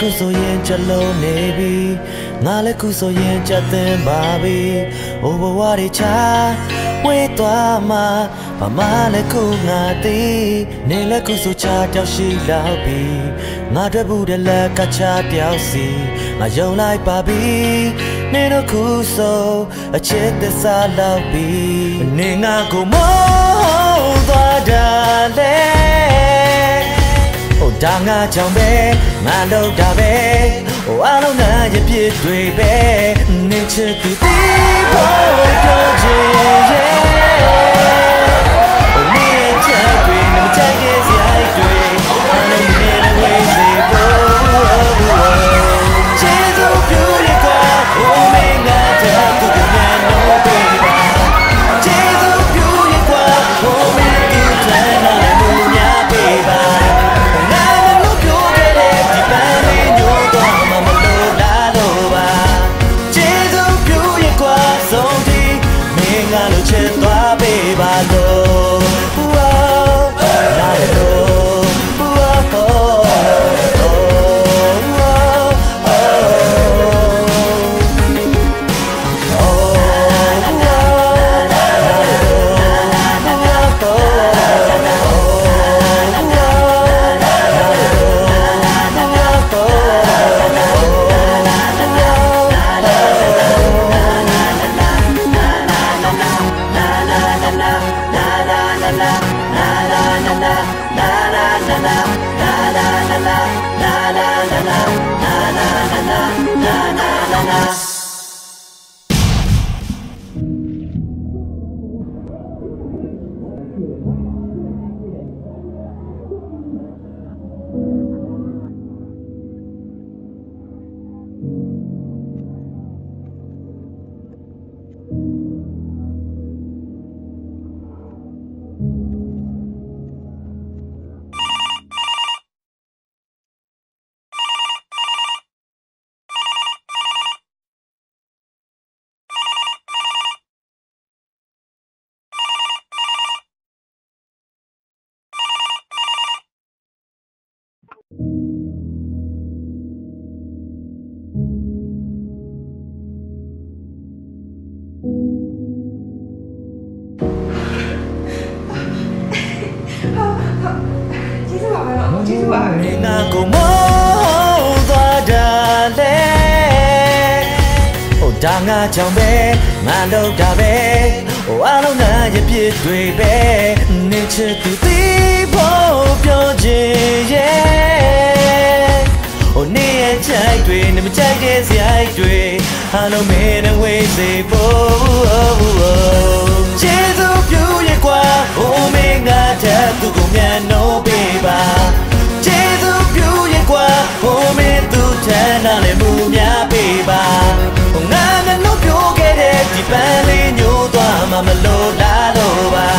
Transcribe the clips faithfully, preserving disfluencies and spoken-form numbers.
so yen chalo nebi, ngale kuso yen chaten babi, over what it cha, wait to ama, pamale kungati, nele kuso cha shi laubi, ngade bude le kacha si, ngayon lai babi, neno kuso, a chet de sa laubi, ninga kumo, dale. Danga jambe, mando dabe, oh alona ye pie dwebe, nature to the doje. Oh me chagwe, no chage si ai dwe, alo me na we se bo. Chezo pure kwa, oh me ngata tu kunya no beba. Chezo pure kwa, oh me tu tana munya beba. Ninga kumo dale, oh danga jambe, mando dabe, oh alona ye pie dwebe, nature to the doje. Oh ne chagwe, no chage si ai dwe, alo me na we se bo. Chezo pure kwa, oh me ngata tu kunya no beba. Oh me tu tana le munya beba, oh ngana no pyo kere di pale nyo to ama lo la lo ba.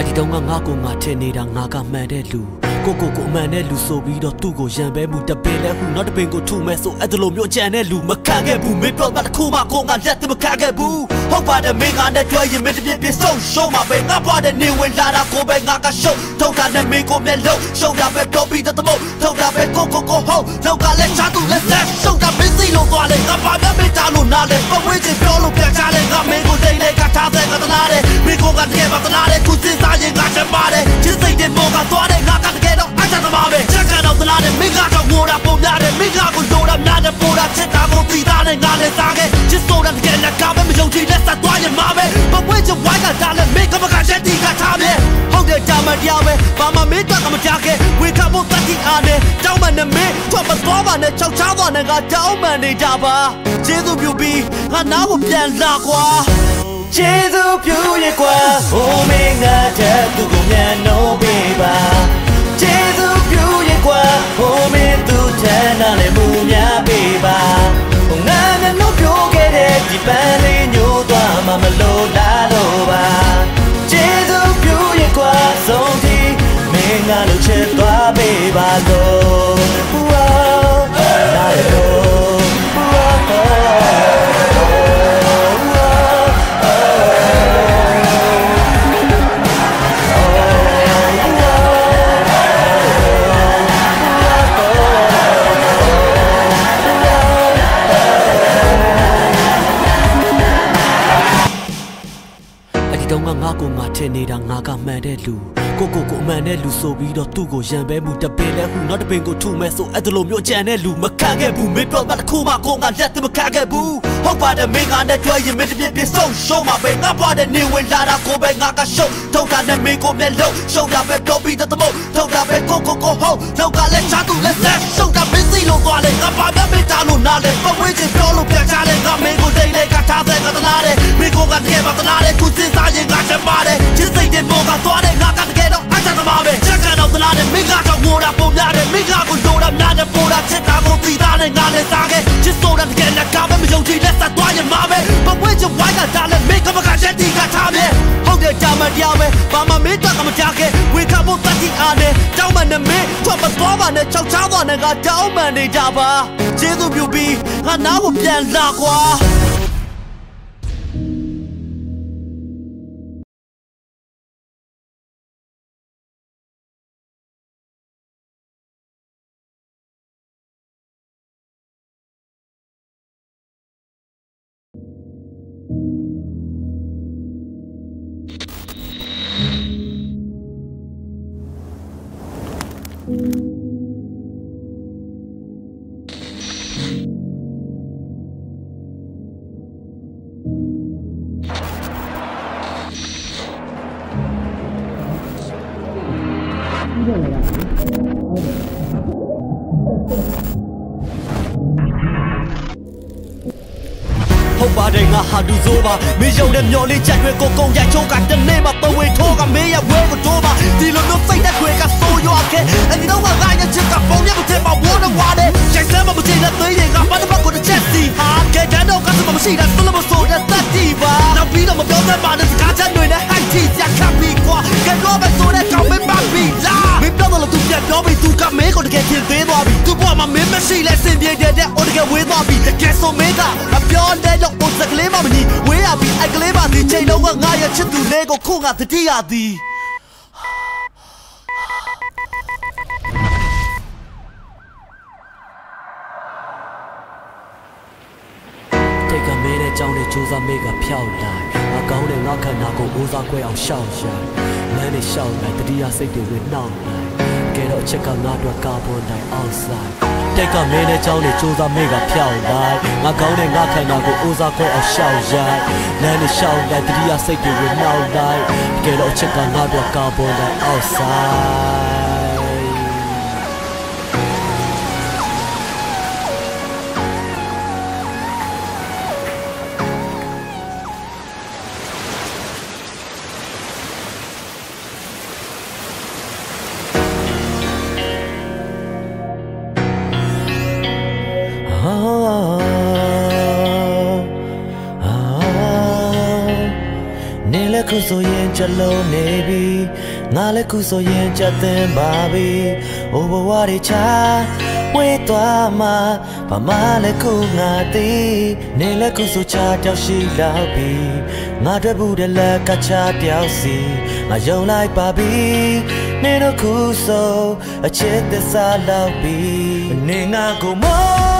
ဒီတော့ငါငါကိုငါထင်နေတာငါကမှန်တဲ့လူကိုကိုကိုမှန်တဲ့လူဆိုပြီးတော့သူ့ကိုရံပဲမှုတပင်လဲဟုနောက်တပင်ကိုထုမဲ့ဆိုအဲ့ဒါလိုမျိုးကြံတဲ့လူမခံခဲ့ဘူးမင်းပြောတာတစ်ခုမှကိုငါလက်တမခံခဲ့ဘူးဟုတ်ပါတယ်မင်းကနဲ့တွေ့ရင်မင်းတပြည့်ပြည့်ဆုံးရှုံးမှာပဲငါပွားတဲ့နေဝင်လာတာကိုပဲငါကရှုံးထုတ်တာနဲ့မင်းကိုမျက်လုံးရှုံးတာပဲပြောပြီးတဲ့မို့ထုတ်တာပဲကိုကိုကိုဟုတ်လောက်ကလည်းချားသူလက်ဆက်ရှုံးတာမင်းစီလို့သွားလေငါပါမျက်မင်းတာလို့နားလေပဝေးချင်ပြောလို့ပြချလေငါမင်းကိုတိတ်လေကထားတဲ့ကတနာတဲ့မင်းကိုကတကယ်ပါတနာတဲ့ခုစစ်စားရင်ငါချက်ပါတယ်ချစ်စိတ်တဲ့မောကသွားတဲ့ငါကတကယ်တော့အချမ်းသမားပဲချက်ကတော့တနာတဲ့မင်းကတော့ငိုတာပုံများတယ်မင်းကကိုလိုတာများတယ်ပိုတာချစ်တာကိုပြီးသားနဲ့ငါလည်းစားခဲ့ချစ်ဆိုတာတကယ်လည်းကားပဲမယုံကြည်လက်ဆက်သွားရင်မှာပဲပဝေးချင်ဝိုင်းကတားလဲမင်းကမကချက်တီကထားမယ်ဟုတ်တယ်တာမတရားပဲဘာမှမင်းတော့မကြခဲ့ဝေခဖို့တတိအားနဲ့တောင်းမှနဲ့မင်းထွက်မသွားပါနဲ့ချောက်ချားသွားနဲ့ငါတောင်းမှနေတာပါကျေးဇူးပြုပြီးငါနားကိုပြန်လာကွာကျေးဇူးပြုရဲ့ကွာဟိုမင်းငါတဲ့သူကိုမြန်နှုံးပေးပါကျေးဇူးပြုရဲ့ကွာဟိုမင်းသူထမ်းနာလည်းမှုများပေးပါငါမျက်နှာပြိုခဲ့တဲ့ဒီပန်းလေးညိုသွားမှမလို့လာလို့ပါကျေးဇူးပြုရဲ့ကွာဆုံးထိမင်းငါလို့ချစ်သွားပေးပါလို့နားလို့တော့ငါငါကိုငါထင်နေတာငါကမှန်တဲ့လူကိုကိုကိုအမှန်တဲ့လူဆိုပြီးတော့သူ့ကိုရံပဲမှုတပင်လဲဟုနောက်တပင်ကိုထုမဲ့ဆိုအဲ့ဒါလိုမျိုးကြံတဲ့လူမခံခဲ့ဘူးမင်းပြောတာတစ်ခုမှကိုငါလက်တမခံခဲ့ဘူးဟုတ်ပါတယ်မင်းကနဲ့တွေ့ရင်မင်းတပြည့်ပြည့်ဆုံးရှုံးမှာပဲငါပွားတဲ့နေဝင်လာတာကိုပဲငါကရှုံးထုတ်တာနဲ့မင်းကိုမျက်လုံးရှုံးတာပဲပြောပြီးတဲ့မို့ထုတ်တာပဲကိုကိုကိုဟုတ်လောက်ကလည်းချားသူလက်ဆက်ရှုံးတာမင်းစီလို့သွားလေငါပါမျက်မင်းတာလို့နားလေပဝေးချင်ပြောလို့ပြချလေငါမင်းကိုတိတ်လေကထားတဲ့ကတနာတဲ့မင်းကိုကတကယ်ပါတနာတဲ့ခုစစ်စားရင်ငါချက်ပါတယ်ချစ်စိတ်တဲ့မောကသွားတဲ့ငါကတကယ်တော့အချမ်းသမားပဲချက်ကတော့တနာတဲ့မင်းကတော့ငိုတာပုံများတယ်မင်းကကိုလိုတာများတယ်ပိုတာချစ်တာကိုပြီးသားနဲ့ငါလည်းစားခဲ့ချစ်ဆိုတာတကယ်လည်းကားပဲမယုံကြည်လက်ဆက်သွားရင်မှာပဲပဝေးချင်ဝိုင်းကတားလဲမင်းကမကချက်တီကထားမယ်ဟုတ်တယ်တာမတရားပဲဘာမှမင်းတော့မကြခဲ့ဝေခဖို့တတိအားနဲ့တောင်းမှနဲ့မင်းထွက်မသွားပါနဲ့ချောက်ချားသွားနဲ့ငါတောင်းမှနေကြပါကျေးဇူးပြုပြီးငါနားကိုပြန်လာကွာဟုတ်ပါတယ်ငါဟာဒူဆိုးပါမင်းရုံတဲ့မျောလေးချက်တွေကိုကုန်းရိုက်ချိုးကတနေ့မှပဝေထိုးကမင်းရဲ့ဝဲကိုတိုးပါဒီလိုမျိုးစိတ်သက်တွေကဆိုးရွားခဲ့အဲ့ဒီတော့ငါရဲ့ချစ်ကပုံရမထင်ပါဝါတော့ဝါတယ်ရိုက်စမ်းမမကြည့်တဲ့သွေးတွေကဘာတော့ကိုတစ်ချက်စီဟာကဲတဲ့တော့ကစမရှိတာသူ့လိုဆိုတဲ့တက်တီပါနောက်ပြီးတော့မပြောတတ်ပါနဲ့စကားချက်တွေနဲ့ဟိုက်တီရခပ်ပြီးကွာကဲတော့ပဲဆိုတဲ့ကောင်မင်းပါပြီးလာမင်းပြောတော့လို့သူပြတ်တော့ပြီသူကမင်းကိုတကယ်ထင်သေးသွားပြီသူ့ဘဝမှာမင်းမရှိလဲစင်ပြေတဲ့တဲ့ဟိုတကယ်ဝေးသွားပြီကဲဆိုမင်းကအပြောတဲ့တော့ဟိုစကလေးမမကြီးဝေးရပြီအကလေးပါဒီချိန်လုံးကငါရဲ့ချစ်သူလေးကိုခုငါတတိယသည်တိတ်ကမဲတဲ့ကြောင်းနဲ့ကြိုးစားမဲကဖြောက်လာငါကောင်းတဲ့ငါခန္ဓာကိုအိုးစားခွဲအောင်ရှောက်ရှာမန်းနဲ့ရှောက်လိုက်တတိယစိတ်တွေဝင်နှောက်လိုက်ကဲတော့အချက်ကငါတို့ကာဗွန်ဒိုင်အောက်ဆိုက်တိတ်ကမဲတဲ့ကြောင်းနဲ့ကြိုးစားမဲကဖြောက်လိုက်ငါကောင်းတဲ့ငါခန္ဓာကိုအိုးစားခွဲအောင်ရှောက်ရိုက်လမ်းနဲ့ရှောက်လိုက်တတိယစိတ်တွေဝင်နှောက်လိုက်ကဲတော့အချက်ကငါတို့ကာဗွန်ဒိုင်အောက်ဆိုက်နေလဲခုဆိုရင်ချက်လုံးနေပြီငါလဲခုဆိုရင်ချက်သင်ပါပြီဟိုဘဝတွေချာဝေးသွားမှာဘာမှလဲခုငါသိနေလဲခုဆိုချာတောက်ရှိလောက်ပြီငါတွေ့ဘူးတဲ့လက်ကချာတယောက်စီငါယုံလိုက်ပါပြီနေတော့ခုဆိုအချစ်သစ္စာလောက်ပြီနေငါကိုမော